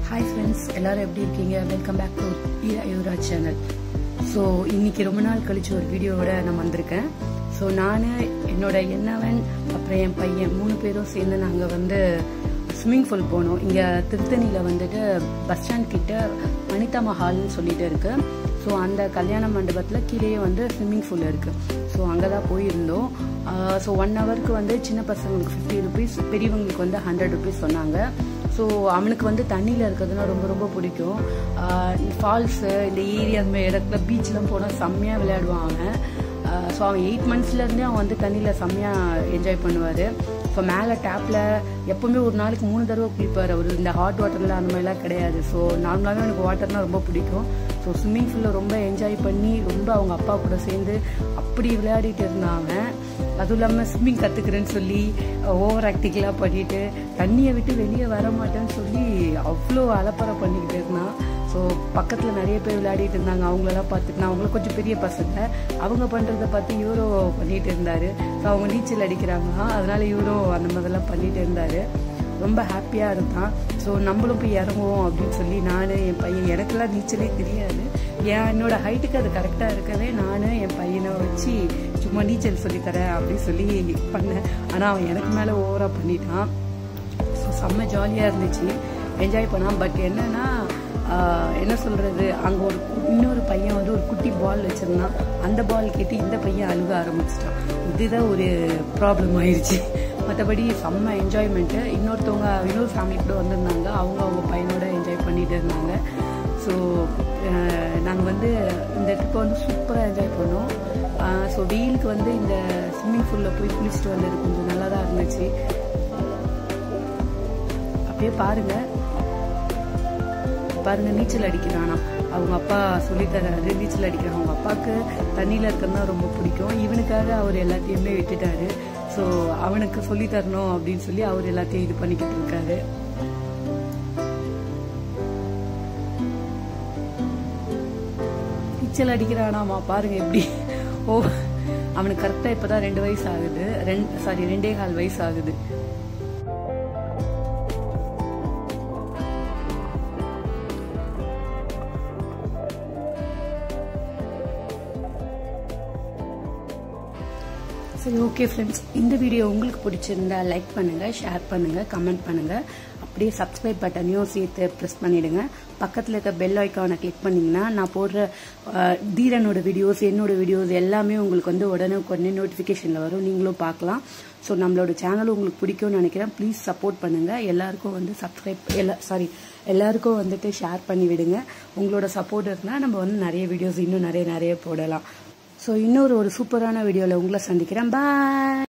Hi friends, எல்லாரும் எப்படி இருக்கீங்க? Welcome back to Yuvaraj channel. So இன்னைக்கு ரொம்ப நாள் கழிச்சு ஒரு வீடியோவோட நான் வந்திருக்கேன். ஸோ நான் என்னோட என்னவன் அப்புறம் என் பையன் 3 பேரும் சேர்ந்து நாங்கள் வந்து ஸ்விம்மிங் பூல் போனோம். இங்கே திருத்தணியில் வந்துட்டு பஸ் ஸ்டாண்ட் கிட்ட வனிதா மஹால்னு சொல்லிட்டு இருக்கு. ஸோ அந்த கல்யாண மண்டபத்தில் கீழேயே வந்து ஸ்விம்மிங் பூல் இருக்கு. ஸோ அங்கே தான் போயிருந்தோம். ஸோ 1 ஹவருக்கு வந்து சின்ன பசங்களுக்கு 50 rupees, பெரியவங்களுக்கு வந்து 100 rupees சொன்னாங்க. ஸோ அவனுக்கு வந்து தண்ணியில் இருக்கிறதுனா ரொம்ப ரொம்ப பிடிக்கும். ஃபால்ஸு இந்த ஏரியா அந்த மாதிரி இடத்துல பீச்லாம் போனால் செம்மையாக விளையாடுவான் அவன். ஸோ அவன் 8 monthsலேருந்தே அவன் வந்து தண்ணியில் செம்மையாக என்ஜாய் பண்ணுவார். ஸோ மேலே டேப்பில் எப்போவுமே ஒரு நாளைக்கு 3 தடவை குளிப்பார். அவர் இந்த ஹாட் வாட்டரில் அந்த மாதிரிலாம் கிடையாது. ஸோ நார்மலாகவே எனக்கு வாட்டர்னால் ரொம்ப பிடிக்கும். ஸோ ஸ்விம்மிங் பூலில் ரொம்ப என்ஜாய் பண்ணி ரொம்ப அவங்க அப்பா கூட சேர்ந்து அப்படி விளையாடிட்டு இருந்தான் அவன். அதுவும் இல்லாமல் ஸ்விம்மிங் கற்றுக்கிறேன்னு சொல்லி ஓவர் ஆக்டிங்லாம் பண்ணிட்டு தண்ணியை விட்டு வெளியே வர மாட்டேன்னு சொல்லி அவ்வளோ அலப்பறை பண்ணிக்கிட்டு இருந்தான். ஸோ பக்கத்தில் நிறைய பேர் விளையாடிட்டு இருந்தாங்க. அவங்களெல்லாம் பார்த்துட்டு நான் அவங்களும் கொஞ்சம் பெரிய பசங்க, அவங்க பண்ணுறதை பார்த்து இவரோ பண்ணிகிட்டு இருந்தார். ஸோ அவங்க நீச்சல் அடிக்கிறாங்க, அதனால இவரோ அந்த மாதிரிலாம் பண்ணிகிட்டு இருந்தார். ரொம்ப ஹாப்பியாக இருந்தான். ஸோ நம்மளும் போய் இறங்குவோம் அப்படின்னு சொல்லி நான் என் பையன், எனக்கெல்லாம் நீச்சலே தெரியாது, என்னோட ஹைட்டுக்கு அது கரெக்டாக இருக்கவே நான் என் பையனை வச்சு சும்மா நீச்சல் சொல்லித்தரேன் அப்படின்னு சொல்லி பண்ணேன். ஆனால் அவன் எனக்கு மேலே ஓவராக பண்ணிட்டான். ஸோ செம்ம ஜாலியாக இருந்துச்சு, என்ஜாய் பண்ணான். பட் என்னன்னா என்ன சொல்கிறது, அங்கே இன்னொரு பையன் வந்து ஒரு குட்டி பால் வச்சுருந்தான். அந்த பால் கேட்டு இந்த பையன் அழுக ஆரம்பிச்சிட்டான். இதுதான் ஒரு ப்ராப்ளம் ஆயிடுச்சு. மற்றபடி செம்ம என்ஜாய்மெண்ட்டு. இன்னொரு ஃபேமிலி கூட வந்திருந்தாங்க. அவங்க பையனோட என்ஜாய் பண்ணிட்டு இருந்தாங்க. ஸோ நாங்கள் வந்து இந்த ட்ரிப்பை வந்து சூப்பராக என்ஜாய் பண்ணோம். ஸோ வெயிலுக்கு வந்து இந்த ஸ்விம்மிங் பூலில் போய் குளிச்சுட்டு வந்தது கொஞ்சம் நல்லா தான் இருந்துச்சு. அப்படியே பாருங்கள் நீச்சல் அடிக்கிறானா, அவங்க அப்பா சொல்லித்தராரு நீச்சல் அடிக்கிறான். அவங்க அப்பாவுக்கு தண்ணியில் இருக்கிறது தான் ரொம்ப பிடிக்கும். இவனுக்காக அவர் எல்லாத்தையுமே விட்டுட்டாரு. ஸோ அவனுக்கு சொல்லித்தரணும் அப்படின்னு சொல்லி அவர் எல்லாத்தையும் இது பண்ணிக்கிட்டு இருக்காரு. நீச்சல் அடிக்கிறானாமா பாருங்க எப்படி. அவனுக்கு கரெக்டாக இப்போ தான் 2 வயசு ஆகுது, 2.25 வயசு ஆகுது. சரி, ஓகே ஃப்ரெண்ட்ஸ், இந்த வீடியோ உங்களுக்கு பிடிச்சிருந்தா லைக் பண்ணுங்கள், ஷேர் பண்ணுங்கள், கமெண்ட் பண்ணுங்கள். அப்படியே சப்ஸ்கிரைப் பட்டனையும் சேர்த்து ப்ரெஸ் பண்ணிவிடுங்க. பக்கத்தில் இருக்க பெல் ஐக்கானை கிளிக் பண்ணிங்கன்னா நான் போடுற தீரனோட வீடியோஸ், என்னோட வீடியோஸ் எல்லாமே உங்களுக்கு வந்து உடனே நோட்டிஃபிகேஷனில் வரும், நீங்களும் பார்க்கலாம். ஸோ நம்மளோட சேனல் உங்களுக்கு பிடிக்கும்னு நினைக்கிறேன். ப்ளீஸ் சப்போர்ட் பண்ணுங்கள். எல்லாருக்கும் வந்து எல்லாருக்கும் வந்துட்டு ஷேர் பண்ணி விடுங்க. உங்களோட சப்போர்ட் இருந்தால் நம்ம வந்து நிறைய வீடியோஸ் இன்னும் நிறைய போடலாம். ஸோ இன்னொரு சூப்பரான வீடியோவில் உங்களை சந்திக்கிறேன். பாய்.